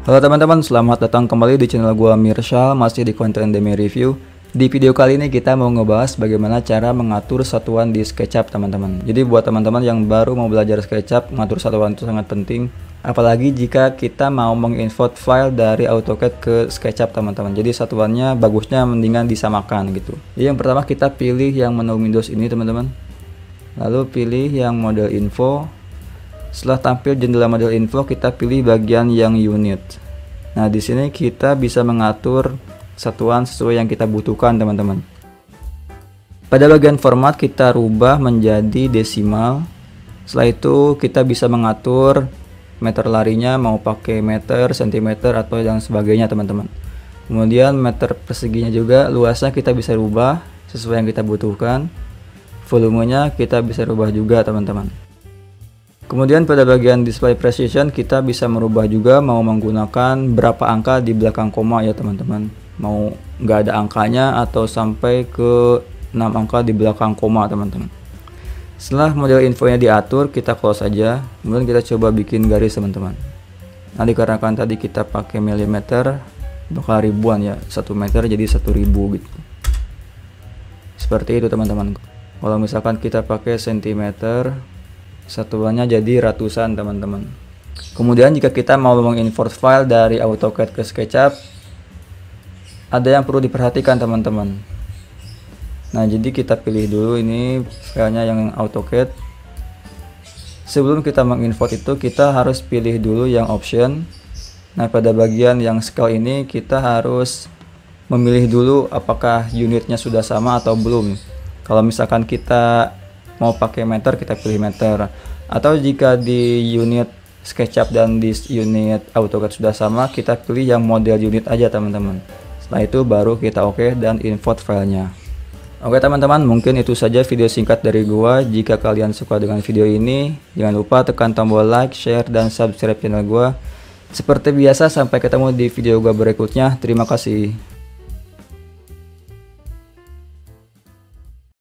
Halo teman-teman, selamat datang kembali di channel gua Mirsyal, masih di konten Demi Review. Di video kali ini kita mau ngebahas bagaimana cara mengatur satuan di SketchUp teman-teman. Jadi buat teman-teman yang baru mau belajar SketchUp, mengatur satuan itu sangat penting. Apalagi jika kita mau mengimport file dari AutoCAD ke SketchUp teman-teman. Jadi satuannya bagusnya mendingan disamakan gitu. Jadi yang pertama kita pilih yang menu Windows ini teman-teman. Lalu pilih yang model info. Setelah tampil jendela model info, kita pilih bagian yang unit. Nah, di sini kita bisa mengatur satuan sesuai yang kita butuhkan, teman-teman. Pada bagian format kita rubah menjadi desimal. Setelah itu kita bisa mengatur meter larinya mau pakai meter, sentimeter atau yang sebagainya, teman-teman. Kemudian meter perseginya juga luasnya kita bisa rubah sesuai yang kita butuhkan. Volumenya kita bisa rubah juga, teman-teman. Kemudian pada bagian display precision kita bisa merubah juga mau menggunakan berapa angka di belakang koma ya teman-teman. Mau nggak ada angkanya atau sampai ke 6 angka di belakang koma teman-teman. Setelah model infonya diatur, kita close aja. Kemudian kita coba bikin garis teman-teman. Nah, dikarenakan tadi kita pakai milimeter, bakal ribuan ya, 1 meter jadi 1000 gitu. Seperti itu teman-teman. Kalau misalkan kita pakai sentimeter, satuannya jadi ratusan teman-teman. Kemudian jika kita mau mengimport file dari AutoCAD ke SketchUp, ada yang perlu diperhatikan teman-teman. Nah, jadi kita pilih dulu ini filenya yang AutoCAD. Sebelum kita mengimport itu kita harus pilih dulu yang option. Nah, pada bagian yang scale ini kita harus memilih dulu apakah unitnya sudah sama atau belum. Kalau misalkan kita mau pakai meter, kita pilih meter. Atau jika di unit SketchUp dan di unit AutoCAD sudah sama, kita pilih yang model unit aja teman-teman. Setelah itu baru kita oke dan import filenya. Oke teman-teman, mungkin itu saja video singkat dari gua. Jika kalian suka dengan video ini, jangan lupa tekan tombol like, share, dan subscribe channel gua. Seperti biasa, sampai ketemu di video gua berikutnya. Terima kasih.